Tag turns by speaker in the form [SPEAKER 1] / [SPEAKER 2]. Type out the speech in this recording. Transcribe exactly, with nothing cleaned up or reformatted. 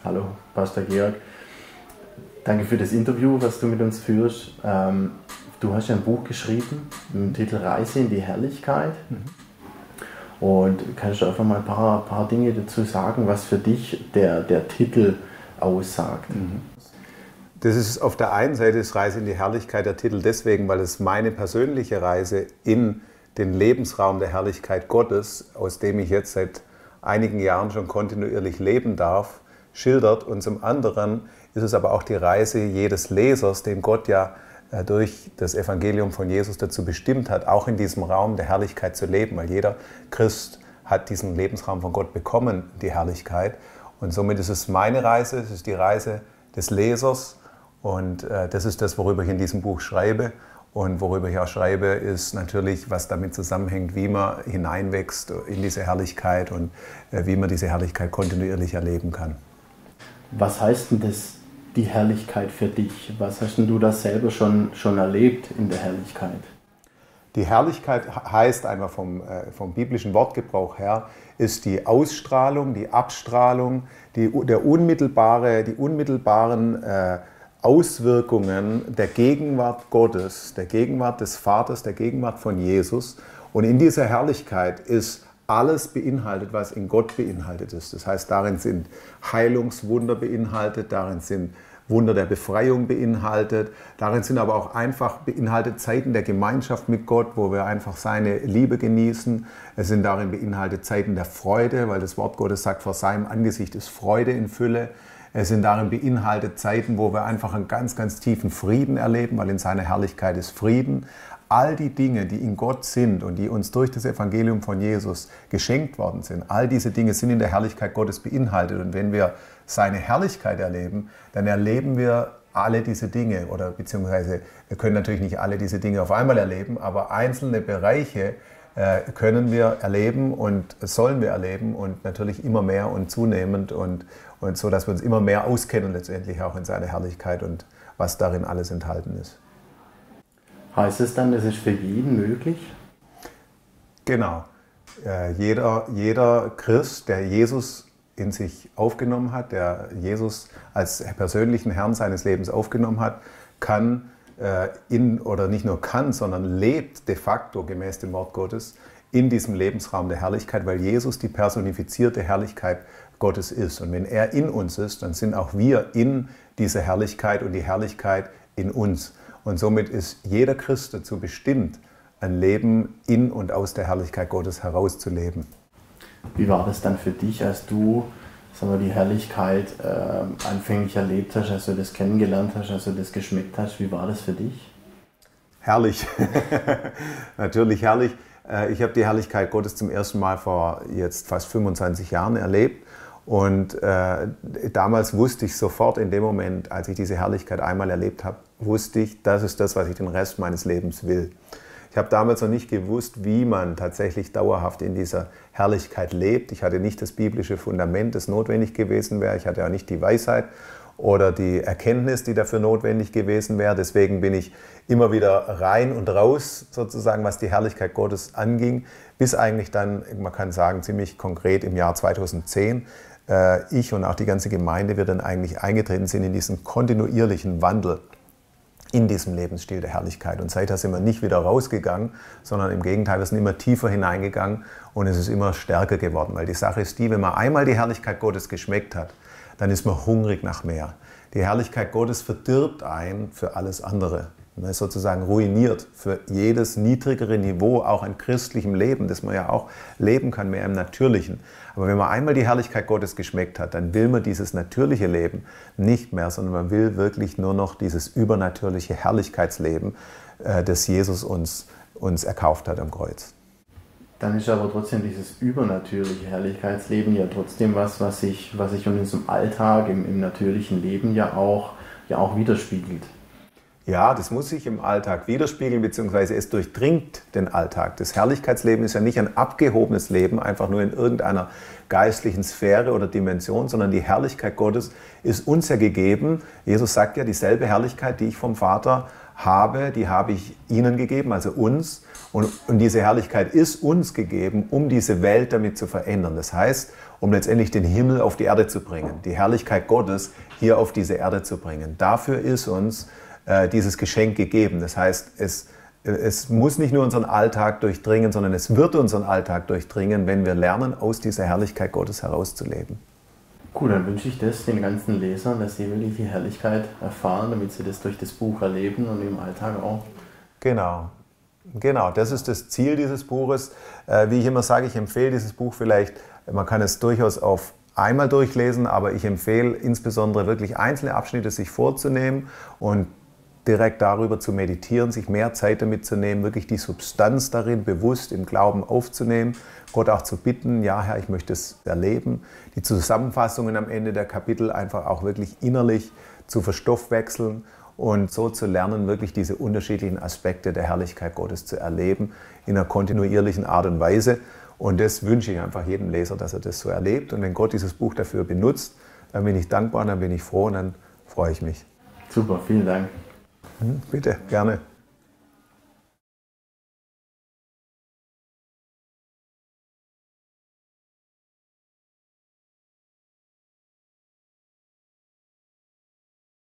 [SPEAKER 1] Hallo, Pastor Georg. Danke für das Interview, was du mit uns führst. Ähm, du hast ja ein Buch geschrieben mit dem Titel Reise in die Herrlichkeit. Mhm. Und kannst du einfach mal ein paar, paar Dinge dazu sagen, was für dich der, der Titel aussagt?
[SPEAKER 2] Mhm. Das ist auf der einen Seite das Reise in die Herrlichkeit der Titel deswegen, weil es meine persönliche Reise in den Lebensraum der Herrlichkeit Gottes, aus dem ich jetzt seit einigen Jahren schon kontinuierlich leben darf, schildert. Und zum anderen ist es aber auch die Reise jedes Lesers, den Gott ja durch das Evangelium von Jesus dazu bestimmt hat, auch in diesem Raum der Herrlichkeit zu leben, weil jeder Christ hat diesen Lebensraum von Gott bekommen, die Herrlichkeit. Und somit ist es meine Reise, es ist die Reise des Lesers und äh, das ist das, worüber ich in diesem Buch schreibe. Und worüber ich auch schreibe, ist natürlich, was damit zusammenhängt, wie man hineinwächst in diese Herrlichkeit und äh, wie man diese Herrlichkeit kontinuierlich erleben kann.
[SPEAKER 1] Was heißt denn das, die Herrlichkeit für dich? Was hast denn du da selber schon, schon erlebt in der Herrlichkeit?
[SPEAKER 2] Die Herrlichkeit heißt einfach vom, äh, vom biblischen Wortgebrauch her, ist die Ausstrahlung, die Abstrahlung, die, der unmittelbare, die unmittelbaren äh, Auswirkungen der Gegenwart Gottes, der Gegenwart des Vaters, der Gegenwart von Jesus. Und in dieser Herrlichkeit ist alles beinhaltet, was in Gott beinhaltet ist. Das heißt, darin sind Heilungswunder beinhaltet, darin sind Wunder der Befreiung beinhaltet, darin sind aber auch einfach beinhaltet Zeiten der Gemeinschaft mit Gott, wo wir einfach seine Liebe genießen. Es sind darin beinhaltet Zeiten der Freude, weil das Wort Gottes sagt, vor seinem Angesicht ist Freude in Fülle. Es sind darin beinhaltet Zeiten, wo wir einfach einen ganz, ganz tiefen Frieden erleben, weil in seiner Herrlichkeit ist Frieden. All die Dinge, die in Gott sind und die uns durch das Evangelium von Jesus geschenkt worden sind, all diese Dinge sind in der Herrlichkeit Gottes beinhaltet. Und wenn wir seine Herrlichkeit erleben, dann erleben wir alle diese Dinge oder beziehungsweise wir können natürlich nicht alle diese Dinge auf einmal erleben, aber einzelne Bereiche äh, können wir erleben und sollen wir erleben und natürlich immer mehr und zunehmend und, und so, dass wir uns immer mehr auskennen letztendlich auch in seiner Herrlichkeit und was darin alles enthalten ist.
[SPEAKER 1] Heißt es dann, das ist für jeden möglich?
[SPEAKER 2] Genau. Äh, jeder, jeder Christ, der Jesus in sich aufgenommen hat, der Jesus als persönlichen Herrn seines Lebens aufgenommen hat, kann äh, in, oder nicht nur kann, sondern lebt de facto gemäß dem Wort Gottes in diesem Lebensraum der Herrlichkeit, weil Jesus die personifizierte Herrlichkeit Gottes ist. Und wenn er in uns ist, dann sind auch wir in dieser Herrlichkeit und die Herrlichkeit in uns. Und somit ist jeder Christ dazu bestimmt, ein Leben in und aus der Herrlichkeit Gottes herauszuleben.
[SPEAKER 1] Wie war das dann für dich, als du, sagen wir, die Herrlichkeit äh, anfänglich erlebt hast, als du das kennengelernt hast, als du das geschmeckt hast? Wie war das für dich?
[SPEAKER 2] Herrlich. Natürlich herrlich. Ich habe die Herrlichkeit Gottes zum ersten Mal vor jetzt fast fünfundzwanzig Jahren erlebt. Und äh, damals wusste ich sofort in dem Moment, als ich diese Herrlichkeit einmal erlebt habe, wusste ich, das ist das, was ich den Rest meines Lebens will. Ich habe damals noch nicht gewusst, wie man tatsächlich dauerhaft in dieser Herrlichkeit lebt. Ich hatte nicht das biblische Fundament, das notwendig gewesen wäre. Ich hatte auch nicht die Weisheit oder die Erkenntnis, die dafür notwendig gewesen wäre. Deswegen bin ich immer wieder rein und raus, sozusagen, was die Herrlichkeit Gottes anging, bis eigentlich dann, man kann sagen, ziemlich konkret im Jahr zweitausendzehn, ich und auch die ganze Gemeinde, wir dann eigentlich eingetreten sind in diesen kontinuierlichen Wandel in diesem Lebensstil der Herrlichkeit. Und seither sind wir nicht wieder rausgegangen, sondern im Gegenteil, wir sind immer tiefer hineingegangen und es ist immer stärker geworden. Weil die Sache ist die, wenn man einmal die Herrlichkeit Gottes geschmeckt hat, dann ist man hungrig nach mehr. Die Herrlichkeit Gottes verdirbt einen für alles andere. Man ist sozusagen ruiniert für jedes niedrigere Niveau, auch an christlichem Leben, das man ja auch leben kann, mehr im Natürlichen. Aber wenn man einmal die Herrlichkeit Gottes geschmeckt hat, dann will man dieses natürliche Leben nicht mehr, sondern man will wirklich nur noch dieses übernatürliche Herrlichkeitsleben, das Jesus uns, uns erkauft hat am Kreuz.
[SPEAKER 1] Dann ist aber trotzdem dieses übernatürliche Herrlichkeitsleben ja trotzdem was, was sich, was sich in unserem Alltag, im, im natürlichen Leben ja auch, ja auch widerspiegelt.
[SPEAKER 2] Ja, das muss sich im Alltag widerspiegeln, beziehungsweise es durchdringt den Alltag. Das Herrlichkeitsleben ist ja nicht ein abgehobenes Leben, einfach nur in irgendeiner geistlichen Sphäre oder Dimension, sondern die Herrlichkeit Gottes ist uns ja gegeben. Jesus sagt ja, dieselbe Herrlichkeit, die ich vom Vater habe, die habe ich ihnen gegeben, also uns. Und, und diese Herrlichkeit ist uns gegeben, um diese Welt damit zu verändern. Das heißt, um letztendlich den Himmel auf die Erde zu bringen, die Herrlichkeit Gottes hier auf diese Erde zu bringen. Dafür ist uns äh, dieses Geschenk gegeben. Das heißt, es, es muss nicht nur unseren Alltag durchdringen, sondern es wird unseren Alltag durchdringen, wenn wir lernen, aus dieser Herrlichkeit Gottes herauszuleben.
[SPEAKER 1] Cool, dann wünsche ich das den ganzen Lesern, dass sie wirklich die Herrlichkeit erfahren, damit sie das durch das Buch erleben und im Alltag auch.
[SPEAKER 2] Genau. Genau, das ist das Ziel dieses Buches. Äh, wie ich immer sage, ich empfehle dieses Buch vielleicht, man kann es durchaus auf einmal durchlesen, aber ich empfehle insbesondere wirklich einzelne Abschnitte sich vorzunehmen und direkt darüber zu meditieren, sich mehr Zeit damit zu nehmen, wirklich die Substanz darin bewusst im Glauben aufzunehmen, Gott auch zu bitten, ja Herr, ich möchte es erleben, die Zusammenfassungen am Ende der Kapitel einfach auch wirklich innerlich zu verstoffwechseln und so zu lernen, wirklich diese unterschiedlichen Aspekte der Herrlichkeit Gottes zu erleben in einer kontinuierlichen Art und Weise. Und das wünsche ich einfach jedem Leser, dass er das so erlebt. Und wenn Gott dieses Buch dafür benutzt, dann bin ich dankbar, dann bin ich froh und dann freue ich mich.
[SPEAKER 1] Super, vielen Dank.
[SPEAKER 2] Bitte, gerne.